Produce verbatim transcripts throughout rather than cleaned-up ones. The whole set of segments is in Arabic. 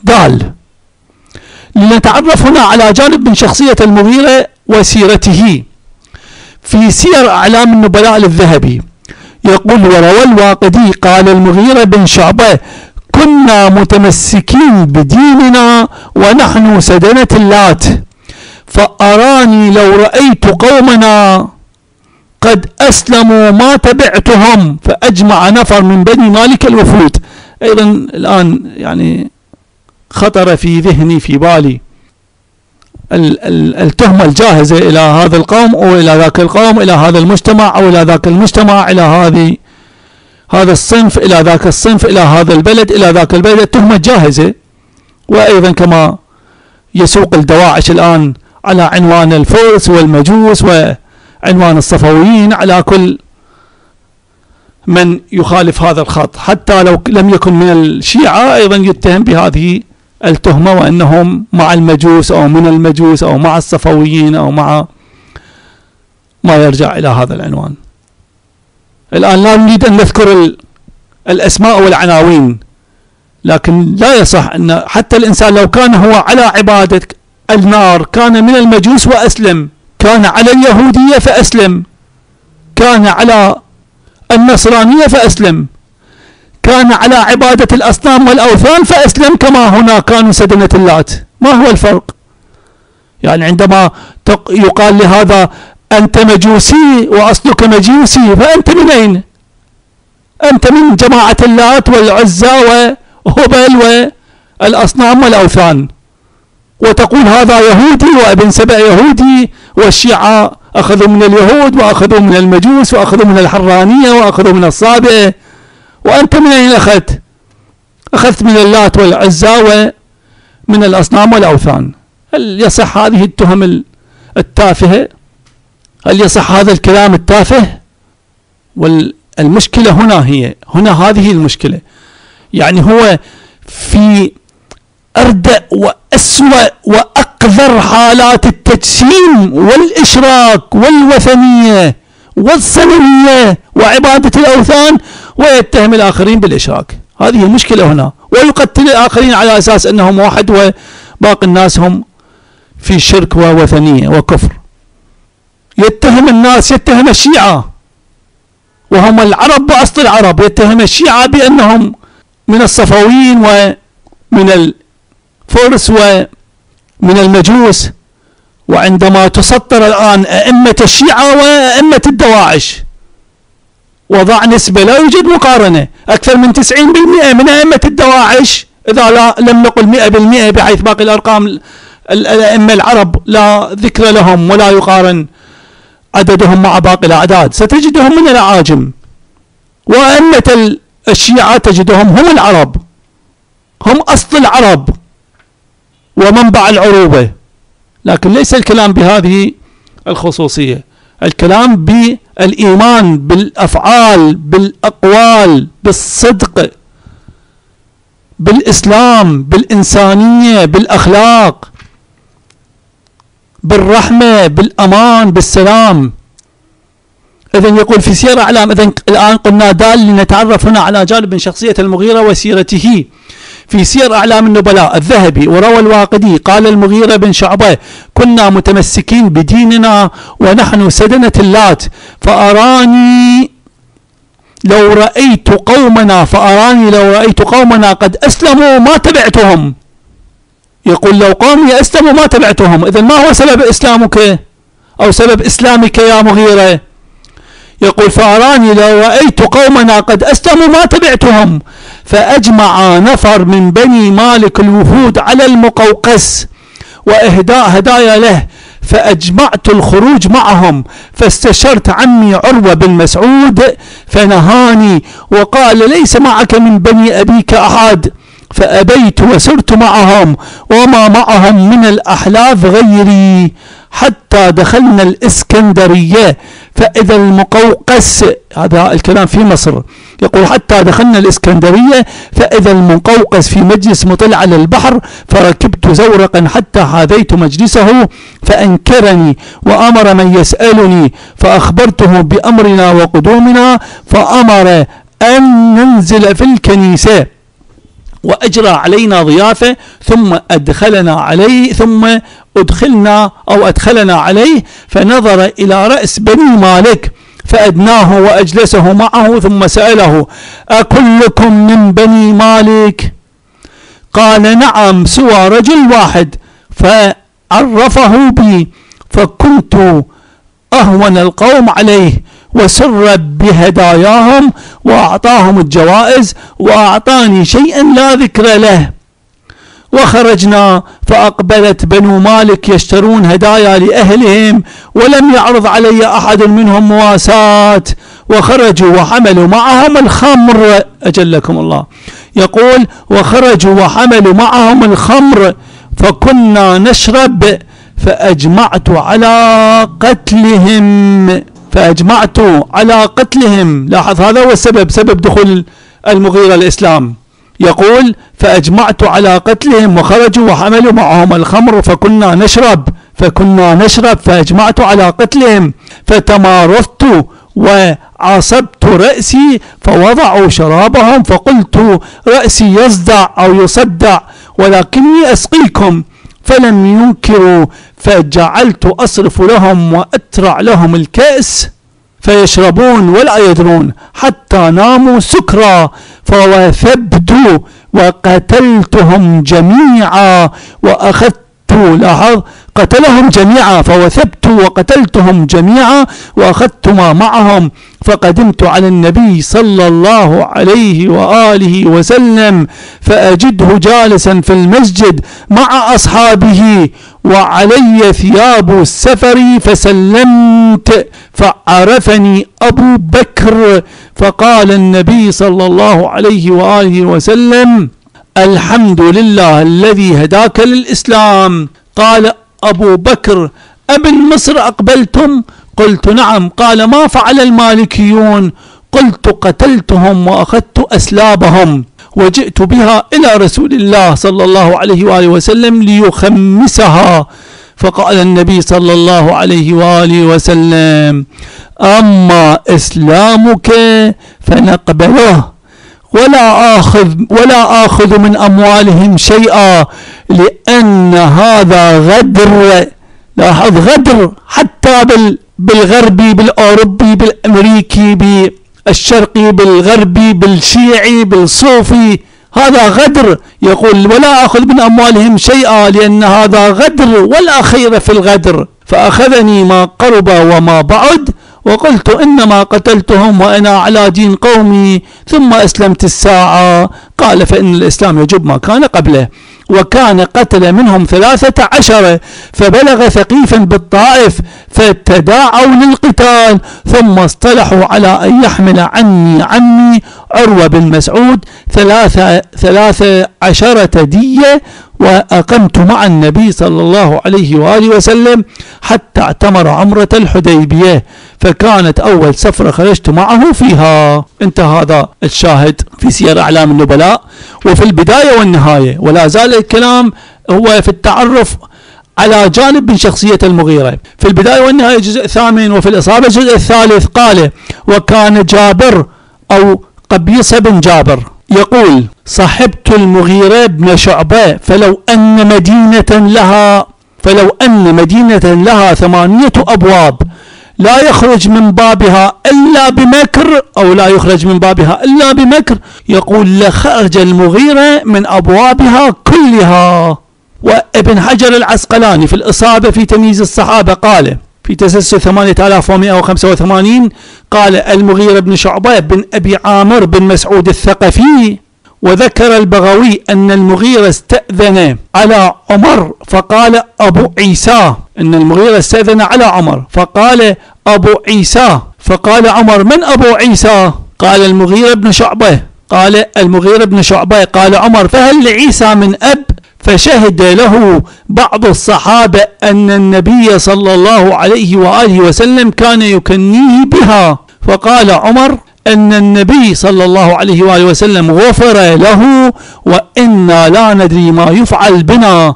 دال. لنتعرف هنا على جانب من شخصية المغيرة وسيرته. في سير أعلام النبلاء للذهبي يقول: وروى الواقدي قال المغيرة بن شعبة: كنا متمسكين بديننا ونحن سدنة اللات، فأراني لو رأيت قومنا قد أسلموا ما تبعتهم، فأجمع نفر من بني مالك الوفود. أيضا الآن يعني خطر في ذهني في بالي التهمة الجاهزة إلى هذا القوم أو إلى ذاك القوم، إلى هذا المجتمع أو إلى ذاك المجتمع، إلى هذه هذا الصنف إلى ذاك الصنف، إلى هذا البلد إلى ذاك البلد، التهمة جاهزة. وأيضا كما يسوق الدواعش الآن على عنوان الفرس والمجوس وعنوان الصفويين على كل من يخالف هذا الخط، حتى لو لم يكن من الشيعة أيضا يتهم بهذه التهمة، وأنهم مع المجوس أو من المجوس أو مع الصفويين أو مع ما يرجع إلى هذا العنوان. الآن لا نريد أن نذكر الأسماء والعناوين، لكن لا يصح أن حتى الإنسان لو كان هو على عبادة النار كان من المجوس وأسلم، كان على اليهودية فأسلم، كان على النصرانية فأسلم، كان على عبادة الأصنام والأوثان فأسلم، كما هنا كانوا سدنة اللات. ما هو الفرق؟ يعني عندما يقال لهذا أنت مجوسي وأصلك مجوسي، فأنت من أين؟ أنت من جماعة اللات والعزى وهبل والأصنام والأوثان، وتقول هذا يهودي وابن سبع يهودي، والشيعة أخذوا من اليهود وأخذوا من المجوس وأخذوا من الحرانية وأخذوا من الصابئة، وأنت من أين أخذت؟ أخذت من اللات والعزى ومن الأصنام والأوثان. هل يصح هذه التهم التافهة؟ هل يصح هذا الكلام التافه؟ والمشكلة هنا هي هنا هذه المشكلة. يعني هو في أردأ وأسوأ وأقذر حالات التجسيم والإشراك والوثنية والصنمية وعبادة الأوثان، ويتهم الآخرين بالإشراك. هذه المشكلة هنا، ويقتل الآخرين على أساس أنهم واحد وباقي الناس هم في شرك ووثنية وكفر. يتهم الناس، يتهم الشيعة وهم العرب وأصل العرب، يتهم الشيعة بأنهم من الصفويين ومن الفرس ومن المجوس. وعندما تسطر الآن أئمة الشيعة وأئمة الدواعش وضع نسبة لا يوجد مقارنة، أكثر من تسعين بالمئة من أئمة الدواعش، إذا لا لم نقل مئة بالمئة بحيث باقي الأرقام الأئمة العرب لا ذكر لهم ولا يقارن عددهم مع باقي الأعداد، ستجدهم من الأعاجم. وأئمة الشيعة تجدهم هم العرب، هم أصل العرب ومنبع العروبة. لكن ليس الكلام بهذه الخصوصية، الكلام بالإيمان بالأفعال بالأقوال بالصدق بالإسلام بالإنسانية بالأخلاق بالرحمة بالأمان بالسلام. إذن يقول في سير أعلام، إذن الآن قلنا دال لنتعرف هنا على جانب من شخصية المغيرة وسيرته. في سير أعلام النبلاء الذهبي وروى الواقدي قال المغيرة بن شعبة: كنا متمسكين بديننا ونحن سدنة اللات، فأراني لو رأيت قومنا فأراني لو رأيت قومنا قد أسلموا ما تبعتهم. يقول لو قومي أسلموا ما تبعتهم. إذن ما هو سبب إسلامك أو سبب إسلامك يا مغيرة؟ يقول فأراني لو رأيت قومنا قد أسلموا ما تبعتهم، فأجمع نفر من بني مالك الوفود على المقوقس وإهداء هدايا له، فأجمعت الخروج معهم، فاستشرت عمي عروة بن مسعود فنهاني وقال: ليس معك من بني أبيك أحد، فأبيت وسرت معهم وما معهم من الأحلاف غيري، حتى دخلنا الإسكندرية فإذا المقوقس، هذا الكلام في مصر، يقول حتى دخلنا الإسكندرية فإذا المقوقس في مجلس مطل على البحر، فركبت زورقا حتى حاذيت مجلسه فأنكرني وأمر من يسألني، فأخبرته بأمرنا وقدومنا، فأمر أن ننزل في الكنيسة وأجرى علينا ضيافة ثم أدخلنا عليه ثم أدخلنا أو أدخلنا عليه فنظر إلى رأس بني مالك فأدناه وأجلسه معه ثم سأله: أكلكم من بني مالك؟ قال: نعم، سوى رجل واحد. فعرفه بي، فكنت أهون القوم عليه وسر بهداياهم وأعطاهم الجوائز وأعطاني شيئا لا ذكر له. وخرجنا فأقبلت بنو مالك يشترون هدايا لأهلهم ولم يعرض علي أحد منهم مواساة، وخرجوا وحملوا معهم الخمر. أجلكم الله. يقول: وخرجوا وحملوا معهم الخمر فكنا نشرب فأجمعت على قتلهم فأجمعت على قتلهم. لاحظ، هذا هو السبب، سبب دخول المغيرة الإسلام. يقول: فأجمعت على قتلهم وخرجوا وحملوا معهم الخمر فكنا نشرب فكنا نشرب فأجمعت على قتلهم فتمارضت وعصبت رأسي فوضعوا شرابهم فقلت: رأسي يصدع أو يصدع ولكني أسقيكم، فلم ينكروا، فجعلت أصرف لهم وأترع لهم الكأس فيشربون ولا يدرون حتى ناموا سكرا، فوثبت وقتلتهم جميعا وأخذت. لاحظ، قتلهم جميعا، فوثبت وقتلتهم جميعا وأخذت ما معهم، فقدمت على النبي صلى الله عليه وآله وسلم فأجده جالسا في المسجد مع أصحابه وعلي ثياب السفر، فسلمت فعرفني أبو بكر، فقال النبي صلى الله عليه وآله وسلم: الحمد لله الذي هداك للإسلام. قال أبو بكر: أبن مصر أقبلتم؟ قلت: نعم. قال: ما فعل المالكيون؟ قلت: قتلتهم وأخذت أسلابهم وجئت بها إلى رسول الله صلى الله عليه وآله وسلم ليخمسها. فقال النبي صلى الله عليه وآله وسلم: أما إسلامك فنقبله ولا آخذ ولا آخذ من أموالهم شيئا، لأن هذا غدر. لاحظ، غدر حتى بال بالغربي بالأوروبي بالأمريكي بالشرقي بالغربي بالشيعي بالصوفي، هذا غدر. يقول: ولا أخذ من أموالهم شيئا لأن هذا غدر ولا خير في الغدر. فأخذني ما قرب وما بعد، وقلت: إنما قتلتهم وأنا على دين قومي ثم أسلمت الساعة. قال: فإن الإسلام يجب ما كان قبله. وكان قتل منهم ثلاثة عشر، فبلغ ثقيفا بالطائف فتداعوا للقتال، ثم اصطلحوا على أن يحمل عني عمي عروة بن مسعود ثلاثة, ثلاثة عشرة دية، وأقمت مع النبي صلى الله عليه وآله وسلم حتى اعتمر عمرة الحديبية، فكانت أول سفرة خرجت معه فيها. انتهى هذا الشاهد في سير أعلام النبلاء وفي البداية والنهاية، ولا زال الكلام هو في التعرف على جانب من شخصية المغيرة. في البداية والنهاية الجزء الثامن، وفي الإصابة الجزء الثالث. قال: وكان جابر أو قبيصة بن جابر يقول: صحبت المغيرة بن شعبة فلو أن مدينة لها فلو أن مدينة لها ثمانية أبواب لا يخرج من بابها إلا بمكر أو لا يخرج من بابها إلا بمكر، يقول: لخرج المغيرة من أبوابها كلها. وابن حجر العسقلاني في الإصابة في تمييز الصحابة قال في تسلسل ثمانية آلاف ومئة وخمسة وثمانين، قال: المغيرة بن شعبة بن أبي عامر بن مسعود الثقفي. وذكر البغوي أن المغيرة استأذن على عمر فقال أبو عيسى، أن المغيرة استأذن على عمر فقال أبو عيسى، فقال عمر: من أبو عيسى؟ قال: المغيرة بن شعبة. قال المغيرة بن شعبة: قال عمر: فهل لعيسى من أب؟ فشهد له بعض الصحابة أن النبي صلى الله عليه وآله وسلم كان يكنيه بها، فقال عمر: أن النبي صلى الله عليه وآله وسلم غفر له وإنا لا ندري ما يفعل بنا،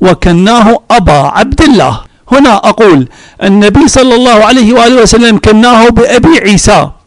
وكناه أبا عبد الله. هنا أقول النبي صلى الله عليه وآله وسلم كناه بأبي عيسى،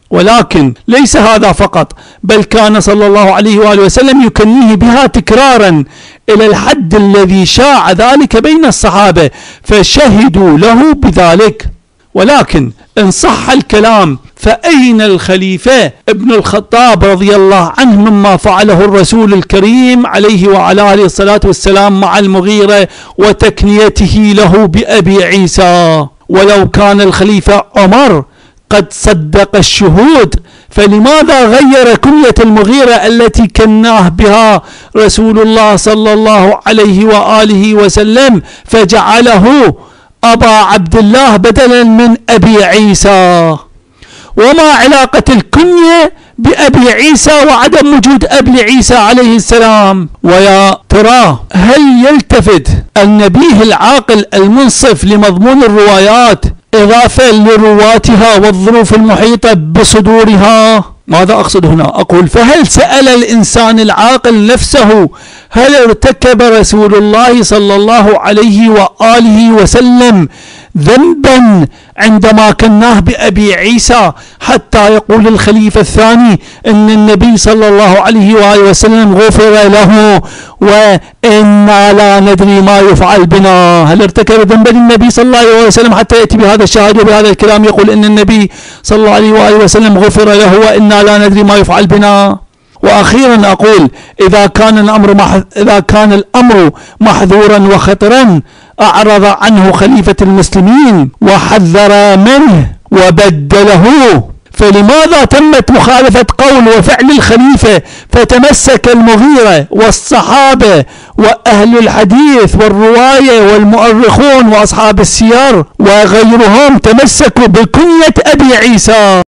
ولكن ليس هذا فقط، بل كان صلى الله عليه وآله وسلم يكنيه بها تكرارا إلى الحد الذي شاع ذلك بين الصحابة فشهدوا له بذلك. ولكن إن صح الكلام فأين الخليفة ابن الخطاب رضي الله عنه مما فعله الرسول الكريم عليه وعلى آله الصلاة والسلام مع المغيرة وتكنيته له بأبي عيسى؟ ولو كان الخليفة عمر قد صدق الشهود فلماذا غير كنية المغيرة التي كناه بها رسول الله صلى الله عليه وآله وسلم فجعله أبا عبد الله بدلا من أبي عيسى؟ وما علاقة الكنية بأبي عيسى وعدم وجود أبي عيسى عليه السلام؟ ويا ترى هل يلتفت النبيه العاقل المنصف لمضمون الروايات إضافة لرواتها والظروف المحيطة بصدورها؟ ماذا أقصد هنا؟ أقول فهل سأل الإنسان العاقل نفسه هل ارتكب رسول الله صلى الله عليه وآله وسلم ذنبا عندما كناه بأبي عيسى حتى يقول الخليفة الثاني إن النبي صلى الله عليه وآله وسلم غفر له وإنا لا ندري ما يفعل بنا؟ هل ارتكب ذنبا النبي صلى الله عليه وسلم حتى يأتي بهذا الشهادة وبهذا الكلام يقول إن النبي صلى الله عليه وآله وسلم غفر له وإنا لا ندري ما يفعل بنا؟ وأخيرا أقول إذا كان الأمر مح... إذا كان الأمر محذورا وخطرا أعرض عنه خليفة المسلمين وحذر منه وبدله، فلماذا تمت مخالفة قول وفعل الخليفة فتمسك المغيرة والصحابة وأهل الحديث والرواية والمؤرخون وأصحاب السير وغيرهم تمسكوا بكنية أبي عيسى؟